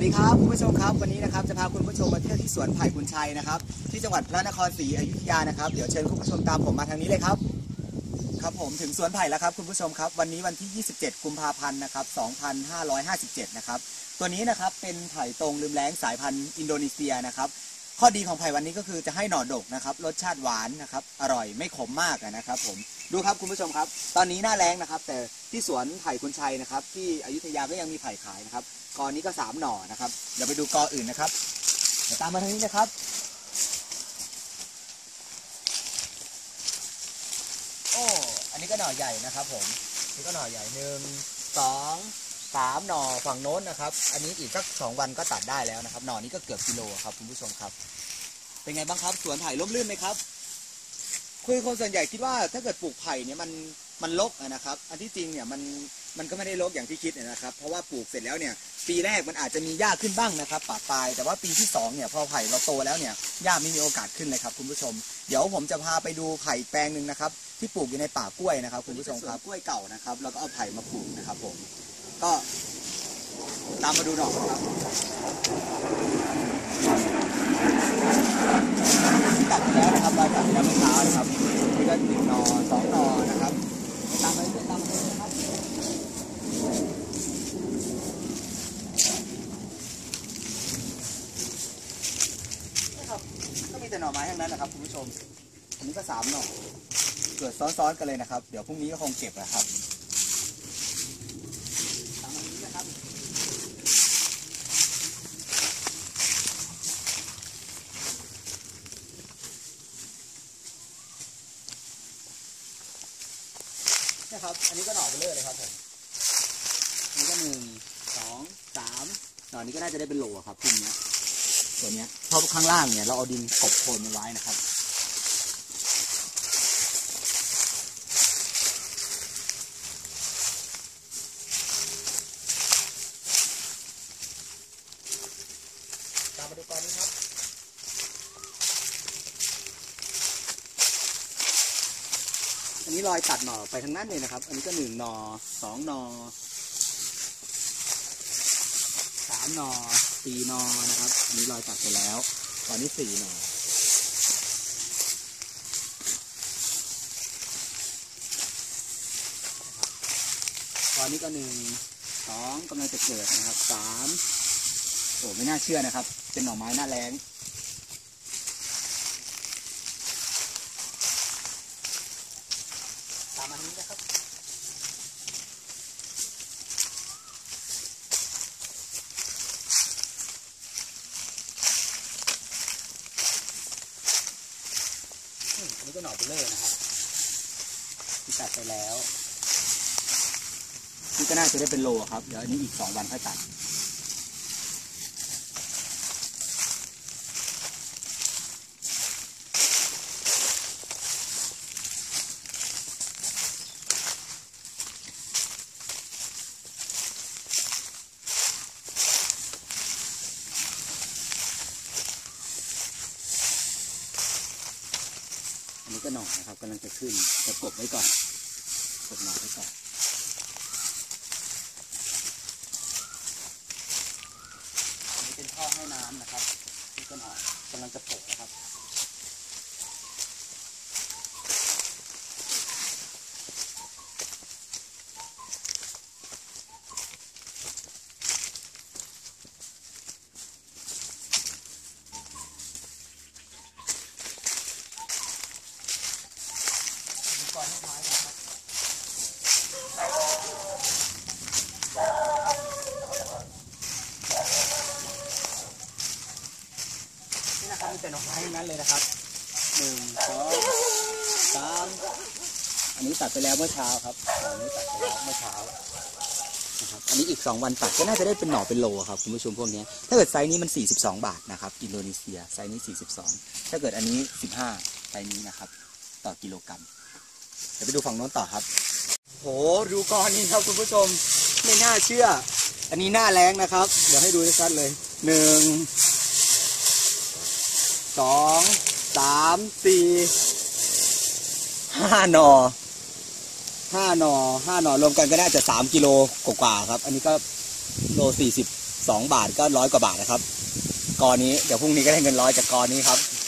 ดีครับคุณผู้ชมครับวันนี้นะครับจะพาคุณผู้ชมมาเที่ยวที่สวนไผ่คุณชัยนะครับที่จังหวัดพระนครศรีอยุธยานะครับเดี๋ยวเชิญคุณผู้ชมตามผมมาทางนี้เลยครับครับผมถึงสวนไผ่แล้วครับคุณผู้ชมครับวันนี้วันที่27กุมภาพันธ์นะครับ2557นะครับตัวนี้นะครับเป็นไผ่ตรงลืมแล้งสายพันธุ์อินโดนีเซียนะครับข้อดีของไผ่วันนี้ก็คือจะให้หน่อดกนะครับรสชาติหวานนะครับอร่อยไม่ขมมากนะครับผมดูครับคุณผู้ชมครับตอนนี้หน้าแล้งนะครับแต่ที่สวนไผ่คุณชัยนะครับที่อยุธยาก็ยังมีไผ่ขายนะครับกอนี้ก็3หน่อนะครับเดี๋ยวไปดูกออื่นนะครับเดี๋ยวตามมาทางนี้นะครับโอ้อันนี้ก็หน่อใหญ่นะครับผมนี่ก็หน่อใหญ่1 2 3หน่อฝั่งโน้นนะครับอันนี้อีกสัก2 วันก็ตัดได้แล้วนะครับหน่อนี้ก็เกือบกิโลครับคุณผู้ชมครับเป็นไงบ้างครับสวนไผ่ร่มรื่นไหมครับคือคนส่วนใหญ่คิดว่าถ้าเกิดปลูกไผ่เนี่ยมันรกนะครับอันที่จริงเนี่ยมันก็ไม่ได้รกอย่างที่คิดนะครับเพราะว่าปลูกเสร็จแล้วเนี่ยปีแรกมันอาจจะมีหญ้าขึ้นบ้างนะครับปะปลายแต่ว่าปีที่2เนี่ยพอไผ่เราโตแล้วเนี่ยหญ้าไม่มีโอกาสขึ้นเลยครับคุณผู้ชมเดี๋ยวผมจะพาไปดูไผ่แปลงหนึ่งนะครับที่ปลูกอยู่ในป่ากล้วยนะครับคุณผู้ชมครับกล้วยเก่านะครับแล้วก็เอาไผ่มาปลูกนะครับผมก็ตามมาดูหน่อยครับตัดแล้วนะครับเราตัดแล้วเมื่อเช้านะครับนี่ก็1 หน่อ 2 หน่อนะครับตามไปเรื่อยๆนะครับนี่ครับก็มีแต่หน่อไม้ทั้งนั้นนะครับคุณผู้ชมอันนี้ก็3 หน่อเกิดซ้อนๆกันเลยนะครับเดี๋ยวพรุ่งนี้ก็คงเก็บนะครับตามมานี้นะครับครับอันนี้ก็หน่อไปเลยครับผมอันนี้ก็1 2 3หน่อนี้ก็น่าจะได้เป็นโหลครับพุ่มนี้ตัวนี้เพราะข้างล่างเนี่ยเราเอาดินกบโคลนไว้นะครับตามมาดูก่อนนี้ครับอันนี้รอยตัดหน่อไปทางนั้นเลยนะครับอันนี้ก็1 หน่อ 2 หน่อ 3 หน่อ 4 หน่อนะครับอันนี้รอยตัดไปแล้วตอนนี้4 หน่อตอนนี้ก็1 2กำลังจะเกิดนะครับ3โอ้ไม่น่าเชื่อนะครับเป็นหน่อไม้หน้าแล้งตามมาทางนี้นะครับอันนี้ก็หน่อเบลเลอร์นะครับที่ตัดไปแล้วนี่ก็น่าจะได้เป็นโลครับเดี๋ยวอันนี้อีก2 วันค่อยตัดอันนี้ก็หน่อนะครับกำลังจะขึ้นจะกบไว้ก่อนกบหน่อไว้ก่อนอันนี้เป็นท่อให้น้ำนะครับนี่ก็หน่อกำลังจะโผล่นะครับก่อนให้ท้ายนะครับนี่นะครับมีแต่ดอกไม้ทั้งนั้นเลยนะครับ1 2 3อันนี้ตัดไปแล้วเมื่อเช้าครับอันนี้ตัดไปแล้วเมื่อเช้านะครับอันนี้อีก2 วันตัดก็น่าจะได้เป็นหน่อเป็นโลครับคุณผู้ชมพวกนี้ถ้าเกิดไซส์นี้มัน42 บาทนะครับอินโดนีเซียไซส์นี้42ถ้าเกิดอันนี้15ไซส์นี้นะครับต่อกิโลกรัมเดี๋ยวไปดูฝั่งโน้นต่อครับโหดูก้อนนี้ครับคุณผู้ชมไม่น่าเชื่ออันนี้หน้าแล้งนะครับเดี๋ยวให้ดูชัดๆเลย1 2 3 4 5 หน่อ 5 หน่อรวมกันก็น่าจะ3 กิโลกว่าครับอันนี้ก็โล40 2 บาทก็100 กว่าบาทนะครับกอนี้เดี๋ยวพรุ่งนี้ก็ได้เงิน100จากกอนี้ครับ